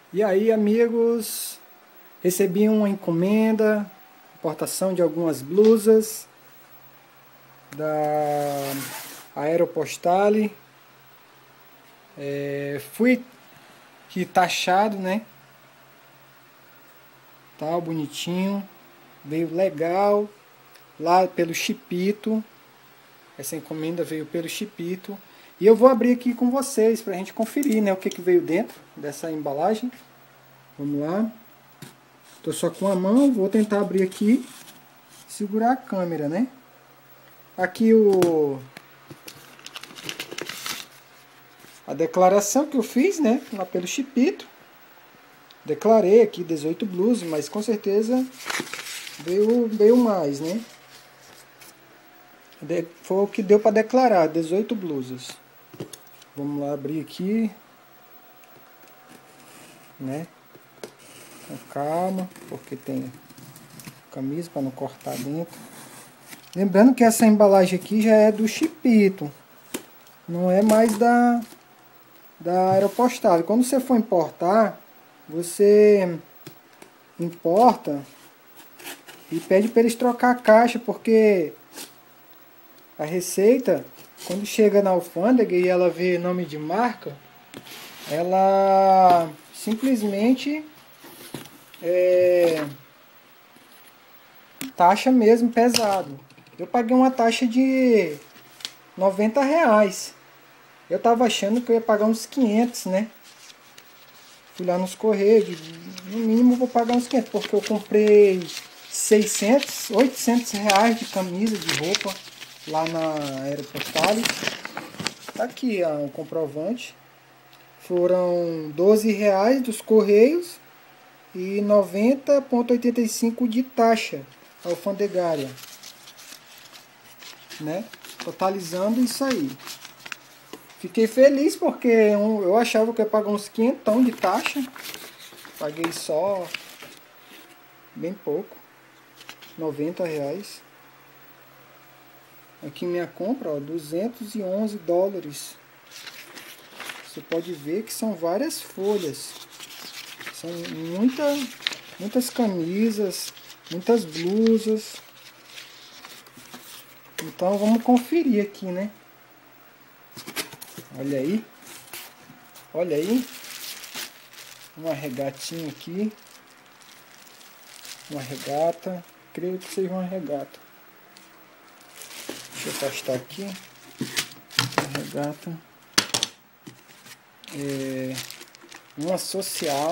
E aí, amigos, recebi uma encomenda, importação de algumas blusas da Aeropostale. Fui aqui taxado, né? Tal, bonitinho, veio legal, lá pelo Chipito. Essa encomenda veio pelo Chipito. E eu vou abrir aqui com vocês para a gente conferir, né, o que veio dentro dessa embalagem. Vamos lá. Tô só com a mão, vou tentar abrir aqui, segurar a câmera, né? Aqui a declaração que eu fiz, né, lá pelo Chipito. Declarei aqui 18 blusas, mas com certeza veio mais, né? Foi o que deu para declarar, 18 blusas. Vamos lá abrir aqui, né? Com calma, porque tem camisa para não cortar dentro. Lembrando que essa embalagem aqui já é do Chipito, não é mais da Aeropostale. Quando você for importar, você importa e pede para eles trocar a caixa, porque a Receita, quando chega na alfândega e ela vê nome de marca, ela simplesmente taxa mesmo pesado. Eu paguei uma taxa de R$ 90. Eu tava achando que eu ia pagar uns 500, né? Fui lá nos Correios, no mínimo vou pagar uns 500, porque eu comprei 600, 800 reais de camisa, de roupa, lá na Aeropostale. Tá aqui ó, o comprovante. Foram 12 reais dos Correios e 90,85 de taxa alfandegária, né? Totalizando isso aí. Fiquei feliz porque eu achava que eu ia pagar uns 500 de taxa. Paguei só bem pouco, 90 reais. Aqui minha compra, ó, 211 dólares. Você pode ver que são várias folhas. São muitas camisas, muitas blusas. Então vamos conferir aqui, né? Olha aí. Olha aí. Uma regatinha aqui. Uma regata. Creio que seja uma regata. Deixa eu afastar aqui. Uma regata. Uma social.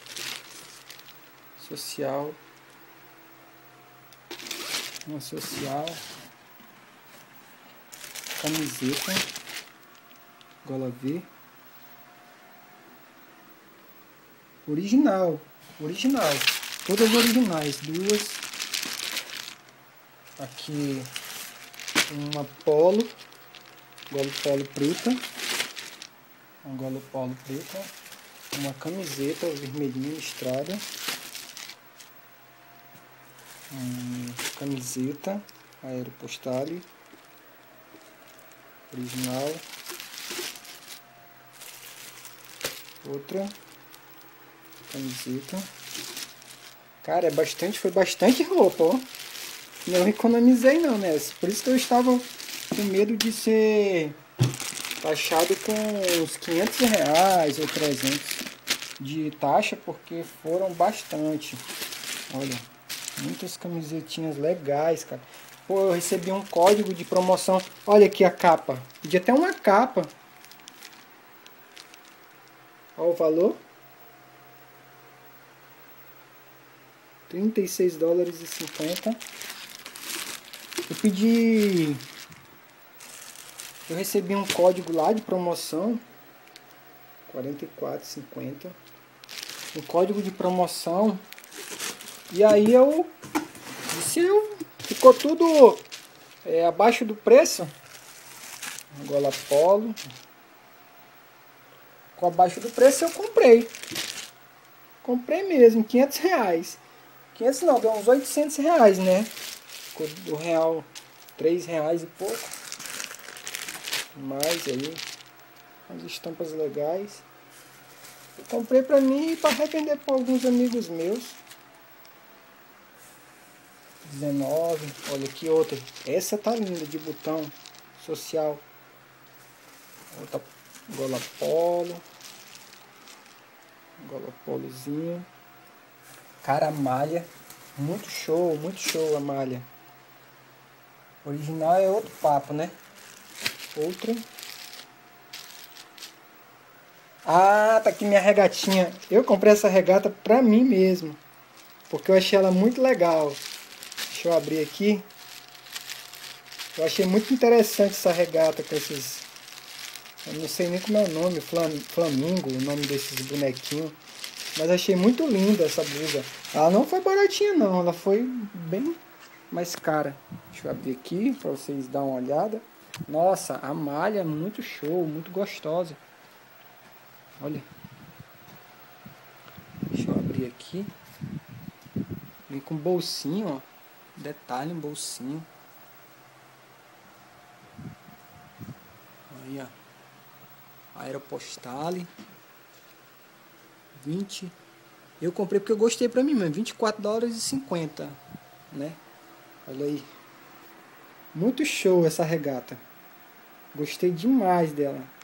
Uma social. Camiseta. Gola V. Original. Todas originais. Duas. Aqui uma polo. Gola polo preta. Uma gola polo preta. Uma camiseta vermelhinha listrada. Camiseta Aeropostale. Original. Outra camiseta. Cara, foi bastante roupa, ó. Não economizei não nessa. Por isso que eu estava com medo de ser taxado com uns 500 reais ou 300 de taxa, porque foram bastante. Olha, muitas camisetinhas legais, cara. Pô, eu recebi um código de promoção. Olha aqui a capa. Podia até uma capa. Olha o valor. 36 dólares e 50. Eu recebi um código lá de promoção. 44,50. Um código de promoção. E aí ficou tudo abaixo do preço. Gola polo. Ficou abaixo do preço, eu comprei. Comprei mesmo, 500 reais. 500 não, deu uns 800 reais, né? Ficou do real 3 reais e pouco. Mais aí. Umas estampas legais. Comprei pra mim e para revender para alguns amigos meus. 19. Olha aqui outra. Essa tá linda, de botão social. Outra gola polo. Gola polozinho. Cara, a malha. Muito show a malha. Original é outro papo, né? Outra. Ah, tá aqui minha regatinha. Eu comprei essa regata pra mim mesmo. Porque eu achei ela muito legal. Deixa eu abrir aqui. Eu achei muito interessante essa regata com esses... Eu não sei nem como é o nome, Flamingo, o nome desses bonequinhos. Mas achei muito linda essa blusa. Ela não foi baratinha não, ela foi bem mais cara. Deixa eu abrir aqui para vocês darem uma olhada. Nossa, a malha é muito show, muito gostosa. Olha. Deixa eu abrir aqui. Vem com bolsinho, ó. Detalhe, um bolsinho. Aí, ó. Aeropostale. 20. Eu comprei porque eu gostei pra mim mesmo. $24,50, né? Olha aí. Muito show essa regata. Gostei demais dela.